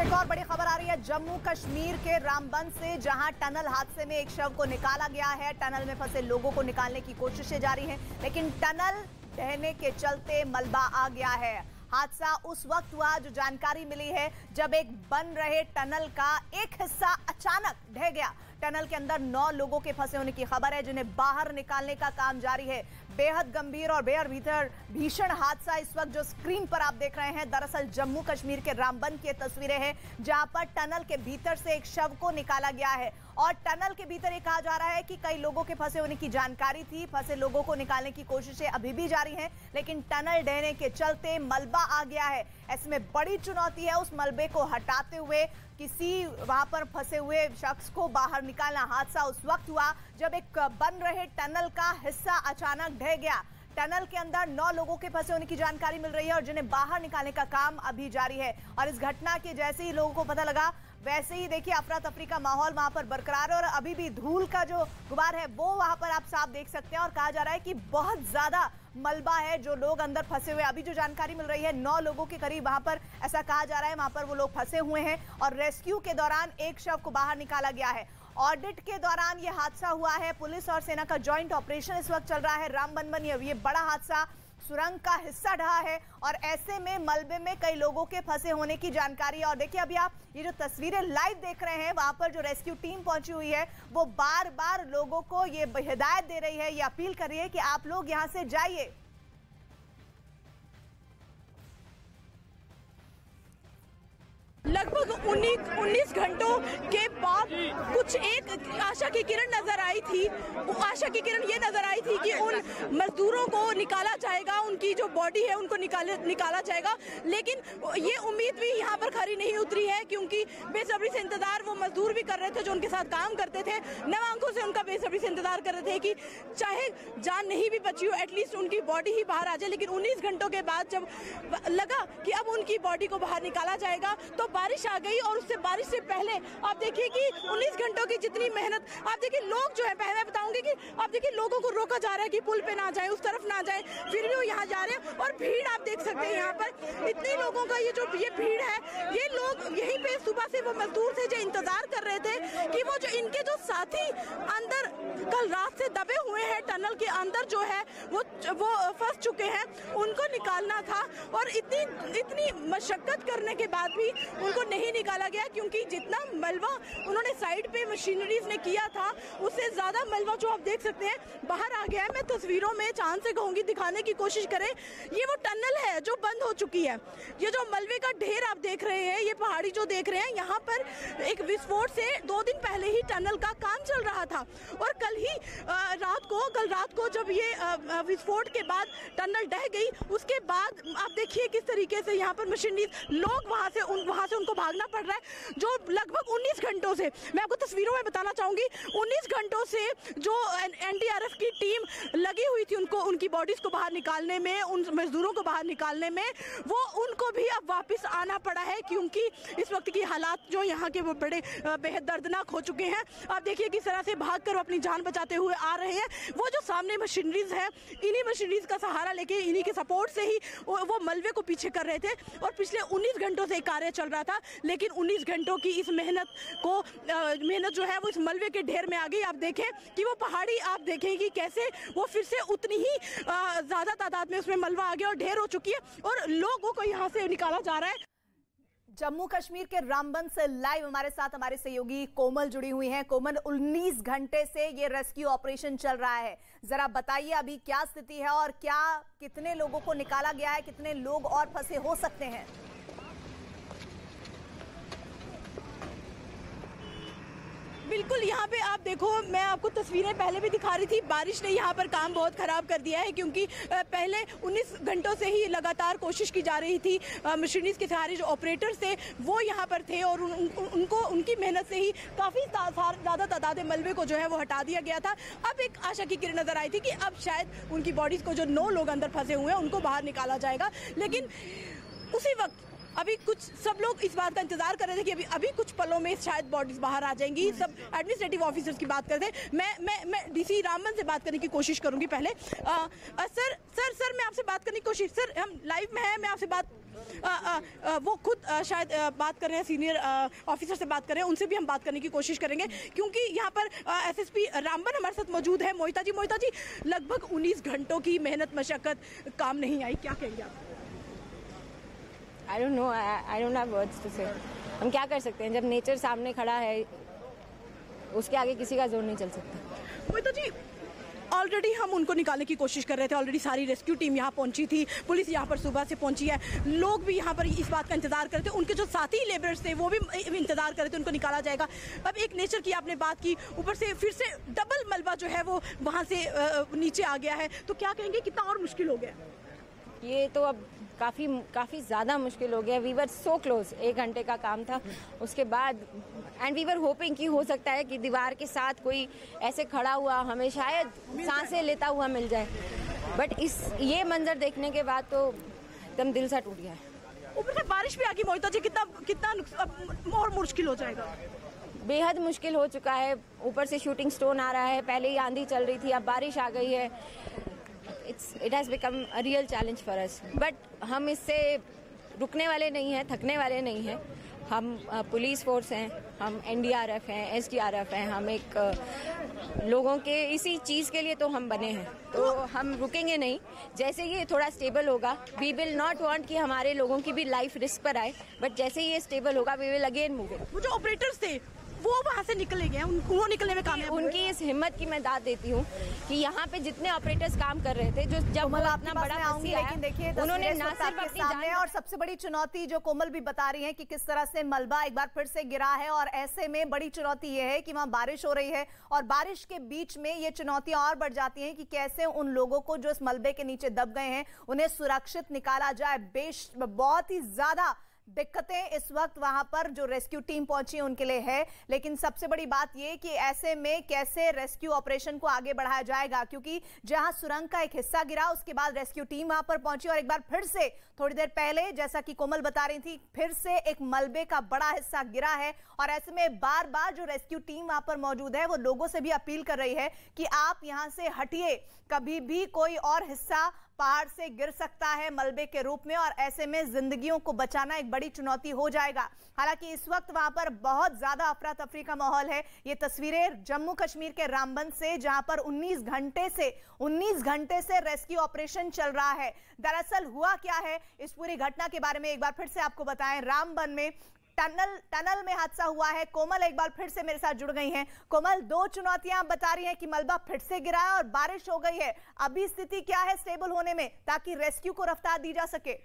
एक और बड़ी खबर आ रही है जम्मू कश्मीर के रामबन से, जहां टनल हादसे में एक शव को निकाला गया है। टनल में फंसे लोगों को निकालने की कोशिशें जारी हैं, लेकिन टनल ढहने के चलते मलबा आ गया है। हादसा उस वक्त हुआ जो जानकारी मिली है जब एक बन रहे टनल का एक हिस्सा अचानक ढह गया। टनल के अंदर 9 लोगों के फंसे होने की खबर है, जिन्हें बाहर निकालने का काम जारी है। बेहद गंभीर और बेहद भीषण हादसा इस वक्त जो स्क्रीन पर आप देख रहे हैं, दरअसल जम्मू कश्मीर के रामबन की तस्वीरें हैं, जहां पर टनल के भीतर से एक शव को निकाला गया है। और टनल के भीतर ये कहा जा रहा है कि कई लोगों के फंसे होने की जानकारी थी। फंसे लोगों को निकालने की कोशिशें अभी भी जारी हैं, लेकिन टनल ढहने के चलते मलबा आ गया है। ऐसे में बड़ी चुनौती है उस मलबे को हटाते हुए किसी वहां पर फंसे हुए शख्स को बाहर निकालना। हादसा उस वक्त हुआ जब एक बन रहे टनल का हिस्सा अचानक ढह गया। टनल के अंदर 9 लोगों के फंसे होने की जानकारी मिल रही है और जिन्हें बाहर निकालने का काम अभी जारी है। और इस घटना के जैसे ही लोगों को पता लगा, वैसे ही देखिए अफरा तफरी का माहौल वहां पर बरकरार है और अभी भी धूल का जो गुबार है वो वहां पर आप साफ देख सकते हैं। और कहा जा रहा है कि बहुत ज्यादा मलबा है, जो लोग अंदर फंसे हुए। अभी जो जानकारी मिल रही है 9 लोगों के करीब वहां पर, ऐसा कहा जा रहा है वहां पर वो लोग फंसे हुए हैं। और रेस्क्यू के दौरान एक शव को बाहर निकाला गया है। ऑडिट के दौरान ये हादसा हुआ है। पुलिस और सेना का जॉइंट ऑपरेशन इस वक्त चल रहा है रामबन में। ये बड़ा हादसा, सुरंग का हिस्सा ढहा है और ऐसे में मलबे में कई लोगों के फंसे होने की जानकारी है। और देखिए अभी आप ये जो तस्वीरें लाइव देख रहे हैं, वहां पर जो रेस्क्यू टीम पहुंची हुई है वो बार बार लोगों को ये हिदायत दे रही है, ये अपील कर रही है कि आप लोग यहां से जाइए। लगभग 19 घंटों के बाद कुछ एक आशा की किरण नजर आई थी। वो आशा की किरण ये नजर आई थी कि उन मजदूरों को निकाला जाएगा, उनकी जो बॉडी है उनको निकाला जाएगा। लेकिन ये उम्मीद भी यहाँ पर खरी नहीं उतरी है, क्योंकि बेसब्री से इंतजार वो मजदूर भी कर रहे थे जो उनके साथ काम करते थे। नव आंखों से उनका बेसब्री से इंतजार कर रहे थे कि चाहे जान नहीं भी बची हो, एटलीस्ट उनकी बॉडी ही बाहर आ जाए। लेकिन 19 घंटों के बाद जब लगा कि अब उनकी बॉडी को बाहर निकाला जाएगा तो बारिश आ गई। और उससे बारिश से पहले आप देखिए कि 19 घंटों की जितनी मेहनत, आप देखिए लोग जो है, पहले मैं बताऊंगी कि आप देखिए लोगों को रोका जा रहा है कि पुल पे ना जाए, उस तरफ ना जाए, फिर भी वो यहाँ जा रहे हैं। और भीड़ आप देख सकते हैं यहाँ पर इतने लोगों का ये भीड़ है। ये लोग यहीं पे सुबह से वो मजदूर थे जो इंतजार कर रहे थे कि वो जो इनके जो साथी अंदर कल रात से दबे हुए हैं टनल के अंदर जो है वो फंस चुके हैं, उनको निकालना था। और इतनी मशक्कत करने के बाद भी उनको नहीं निकाला गया, क्योंकि जितना मलबा उन्होंने साइड पे मशीनरीज ने किया था उससे ज्यादा मलबा जो आप देख सकते हैं बाहर आ गया है। मैं तस्वीरों में चांद से कहूंगी दिखाने की कोशिश करें, ये वो टनल है जो बंद हो चुकी है। ये जो मलबे का ढेर आप देख रहे हैं, ये पहाड़ी जो देख रहे हैं, यहाँ पर एक विस्फोट से 2 दिन पहले ही टनल का काम चल रहा था। और कल रात को जब ये विस्फोट के बाद टनल ढह गई, उसके बाद आप देखिए किस तरीके से यहाँ पर मशीनरीज, लोग वहां से उनको भागना पड़ रहा है। जो लगभग 19 घंटों से, मैं आपको तस्वीरों में बताना चाहूंगी, 19 घंटों से जो एनडीआरएफ की टीम लगी हुई थी उनकी बॉडीज को बाहर निकालने में, उन मजदूरों को बाहर निकालने में, वो उनको भी अब वापस आना पड़ा है, क्योंकि इस वक्त की हालात जो यहाँ के वो बड़े बेहद दर्दनाक हो चुके हैं। आप देखिए किस तरह से भागकर अपनी जान बचाते हुए आ रहे हैं। वो जो सामने मशीनरीज है, इन्हीं मशीनरीज का सहारा लेके, इन्हीं के सपोर्ट से ही वो मलबे को पीछे कर रहे थे। और पिछले 19 घंटों से कार्य चल रहा था, लेकिन 19 घंटों की इस मेहनत जो है वो इस मलबे के ढेर में आ गई। आप देखें कि वो पहाड़ी, आप देखें कि कैसे वो फिर से उतनी ही ज्यादा तादाद में उसमें मलबा आ गया और ढेर हो चुकी है और लोगों को यहाँ से निकाला जा रहा है। जम्मू कश्मीर के रामबन से लाइव हमारे साथ हमारे सहयोगी कोमल जुड़ी हुई हैं। कोमल, 19 घंटे से ये रेस्क्यू ऑपरेशन चल रहा है, जरा बताइए अभी क्या स्थिति है और कितने लोगों को निकाला गया है, कितने लोग और फंसे हो सकते हैं? बिल्कुल, यहाँ पे आप देखो, मैं आपको तस्वीरें पहले भी दिखा रही थी, बारिश ने यहाँ पर काम बहुत खराब कर दिया है, क्योंकि पहले 19 घंटों से ही लगातार कोशिश की जा रही थी। मशीनरीज के सहारे जो ऑपरेटर्स थे वो यहाँ पर थे और उनकी मेहनत से ही काफ़ी ज़्यादा तादाद मलबे को जो है वो हटा दिया गया था। अब एक आशा की किरण नजर आई थी कि अब शायद उनकी बॉडीज़ को, जो 9 लोग अंदर फंसे हुए हैं, उनको बाहर निकाला जाएगा। लेकिन उसी वक्त अभी कुछ सब लोग इस बात का इंतजार कर रहे थे कि अभी कुछ पलों में शायद बॉडीज बाहर आ जाएंगी। सब एडमिनिस्ट्रेटिव ऑफिसर्स की बात करते हैं। मैं डीसी रामबन से बात करने की कोशिश करूंगी पहले। सर मैं आपसे बात करने की कोशिश, सर हम लाइव में हैं, मैं आपसे बात वो खुद शायद बात कर रहे हैं, सीनियर ऑफिसर से बात कर रहे हैं, उनसे भी हम बात करने की कोशिश करेंगे क्योंकि यहाँ पर एसएसपी रामबन हमारे साथ मौजूद है। मोहिता जी, लगभग 19 घंटों की मेहनत मशक्कत काम नहीं आई, क्या कहेंगे आप? I don't know, I don't have words to say. हम क्या कर सकते हैं जब नेचर सामने खड़ा है, उसके आगे किसी का जोर नहीं चल सकता। मोहिता जी, ऑलरेडी हम उनको निकालने की कोशिश कर रहे थे, ऑलरेडी सारी रेस्क्यू टीम यहाँ पहुंची थी, पुलिस यहाँ पर सुबह से पहुंची है, लोग भी यहाँ पर इस बात का इंतजार कर रहे थे, उनके जो साथी लेबरर्स थे वो भी इंतजार कर रहे थे उनको निकाला जाएगा। अब एक नेचर की आपने बात की, ऊपर से फिर से डबल मलबा जो है वो वहाँ से नीचे आ गया है, तो क्या कहेंगे कितना और मुश्किल हो गया? ये तो अब काफ़ी ज़्यादा मुश्किल हो गया। वी वर सो क्लोज, 1 घंटे का काम था, उसके बाद एंड वी वर होपिंग कि हो सकता है कि दीवार के साथ कोई ऐसे खड़ा हुआ हमें शायद सांसें लेता हुआ मिल जाए, बट ये मंजर देखने के बाद तो एकदम दिल सा टूट गया है। ऊपर से बारिश भी आ गई मोहिता जी, कितना और मुश्किल हो जाएगा? बेहद मुश्किल हो चुका है, ऊपर से शूटिंग स्टोन आ रहा है, पहले ही आंधी चल रही थी, अब बारिश आ गई है। It has become a real challenge for us. But हम इससे रुकने वाले नहीं हैं, थकने वाले नहीं हैं। हम पुलिस फोर्स हैं, हम NDRF हैं, SDRF हैं, हम एक लोगों के इसी चीज़ के लिए तो हम बने हैं, तो हम रुकेंगे नहीं। जैसे ये थोड़ा स्टेबल होगा, वी विल नॉट वांट कि हमारे लोगों की भी लाइफ रिस्क पर आए, बट जैसे ये स्टेबल होगा we will again move it. वो जो ऑपरेटर्स थे वो वहाँ से निकले गए, उनको निकलने में कामयाब। उनकी इस हिम्मत की मैं दाद देती हूँ कि यहाँ पे जितने ऑपरेटर्स काम कर रहे थे, जो जब इतना बड़ा आऊंगी, लेकिन देखिए उन्होंने ना सिर्फ अपनी जान, और सबसे बड़ी चुनौती जो कोमल भी बता रही है कि किस तरह से मलबा एक बार फिर से गिरा है, और ऐसे में बड़ी चुनौती ये है कि वहाँ बारिश हो रही है, और बारिश के बीच में ये चुनौतियां और बढ़ जाती हैं कि कैसे उन लोगों को जो इस मलबे के नीचे दब गए हैं उन्हें सुरक्षित निकाला जाए। बहुत ही ज्यादा दिक्कतें इस वक्त वहां पर जो रेस्क्यू टीम पहुंची है उनके लिए है, लेकिन सबसे बड़ी बात यह कि ऐसे में कैसे रेस्क्यू ऑपरेशन को आगे बढ़ाया जाएगा, क्योंकि जहां सुरंग का एक हिस्सा गिरा उसके बाद रेस्क्यू टीम वहां पर पहुंची, और एक बार फिर से थोड़ी देर पहले जैसा कि कोमल बता रही थी, फिर से एक मलबे का बड़ा हिस्सा गिरा है, और ऐसे में बार बार जो रेस्क्यू टीम वहां पर मौजूद है वो लोगों से भी अपील कर रही है कि आप यहां से हटिए, कभी भी कोई और हिस्सा पहाड़ से गिर सकता है मलबे के रूप में, और ऐसे में जिंदगियों को बचाना एक बड़ी चुनौती हो जाएगा। हालांकि इस वक्त वहां पर बहुत ज्यादा अफरा तफरी का माहौल है। ये तस्वीरें जम्मू कश्मीर के रामबन से, जहां पर 19 घंटे से रेस्क्यू ऑपरेशन चल रहा है। दरअसल हुआ क्या है, इस पूरी घटना के बारे में एक बार फिर से आपको बताएं। रामबन में टनल में हादसा हुआ है। कोमल एक बार फिर से मेरे साथ जुड़ गई हैं। कोमल, 2 चुनौतियां आप बता रही हैं कि मलबा फिर से गिरा है और बारिश हो गई है, अभी स्थिति क्या है स्टेबल होने में, ताकि रेस्क्यू को रफ्तार दी जा सके?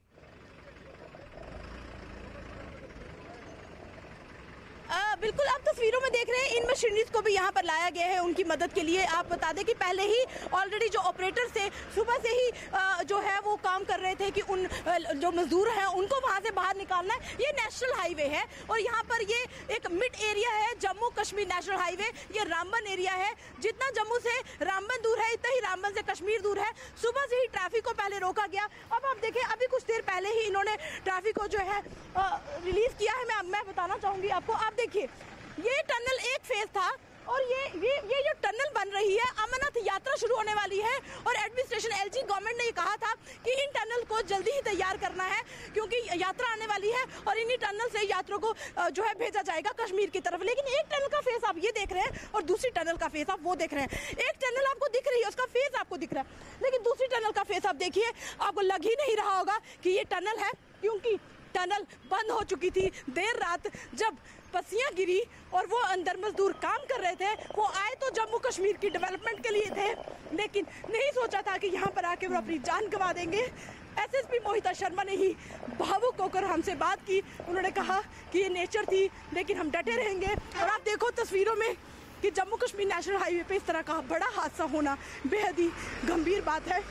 बिल्कुल, आप तस्वीरों में देख रहे हैं इन मशीनरीज को भी यहाँ पर लाया गया है उनकी मदद के लिए। आप बता दें कि पहले ही ऑलरेडी जो ऑपरेटर्स थे सुबह से ही जो है वो काम कर रहे थे कि उन जो मजदूर हैं उनको वहाँ से बाहर निकालना है। ये नेशनल हाईवे है और यहाँ पर ये एक मिड एरिया है, जम्मू कश्मीर नेशनल हाईवे। ये रामबन एरिया है, जितना जम्मू से रामबन दूर है इतना ही रामबन से कश्मीर दूर है। सुबह से ही ट्रैफिक को पहले रोका गया। अब आप देखें, अभी कुछ देर पहले ही इन्होंने ट्रैफिक को जो है रिलीज किया है। मैं बताना चाहूँगी आपको, आप देखिए ये टनल एक फेज था और ये जो टनल बन रही है, अमरनाथ यात्रा शुरू होने वाली है और एडमिनिस्ट्रेशन एलजी गवर्नमेंट ने ये कहा था कि इन टनल को जल्दी ही तैयार करना है क्योंकि यात्रा आने वाली है और इन्हीं टनल से यात्रियों को जो है भेजा जाएगा कश्मीर की तरफ। लेकिन एक टनल का फेस आप ये देख रहे हैं और दूसरी टनल का फेस आप वो देख रहे हैं। एक टनल आपको दिख रही है, उसका फेस आपको दिख रहा है, लेकिन दूसरी टनल का फेस आप देखिए, आपको लग ही नहीं रहा होगा कि ये टनल है, क्योंकि टनल बंद हो चुकी थी। देर रात जब पसियां गिरी और वो अंदर मजदूर काम कर रहे थे, वो आए तो जम्मू कश्मीर की डेवलपमेंट के लिए थे, लेकिन नहीं सोचा था कि यहाँ पर आके वो अपनी जान गंवा देंगे। एसएसपी मोहिता शर्मा ने ही भावुक होकर हमसे बात की। उन्होंने कहा कि ये नेचर थी लेकिन हम डटे रहेंगे। और आप देखो तस्वीरों में कि जम्मू कश्मीर नेशनल हाईवे पे इस तरह का बड़ा हादसा होना बेहद ही गंभीर बात है।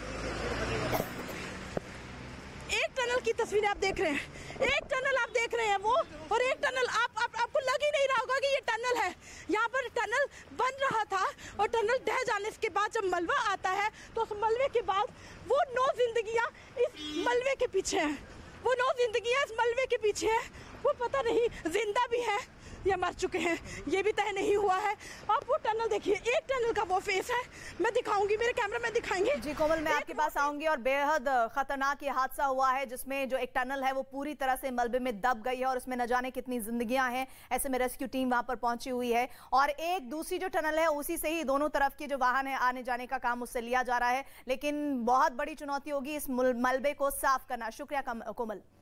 एक टनल की तस्वीरें आप देख रहे हैं, एक टनल आप देख रहे हैं वो, और एक टनल आपको लग ही नहीं रहा होगा कि ये टनल है। यहाँ पर टनल बन रहा था और टनल ढह जाने के बाद जब मलबा आता है तो उस मलबे के बाद वो 9 जिंदगियां इस मलबे के पीछे हैं, वो 9 जिंदगियां इस मलबे के पीछे हैं। वो पता नहीं जिंदा भी है या मर चुके हैं ये भी तय नहीं हुआ है। आप वो टनल देखिए, एक टनल का वो फेस है, मैं दिखाऊंगी, मेरे कैमरा में दिखाएंगे। जी कोमल, मैं आपके पास आऊंगी। और बेहद खतरनाक ये हादसा हुआ है जिसमें जो एक टनल है वो पूरी तरह से मलबे में दब गई है और उसमें न जाने कितनी जिंदगियां हैं। ऐसे में रेस्क्यू टीम वहां पर पहुंची हुई है और एक दूसरी जो टनल है उसी से ही दोनों तरफ के जो वाहन है आने जाने का काम उससे लिया जा रहा है, लेकिन बहुत बड़ी चुनौती होगी इस मलबे को साफ करना। शुक्रिया कोमल।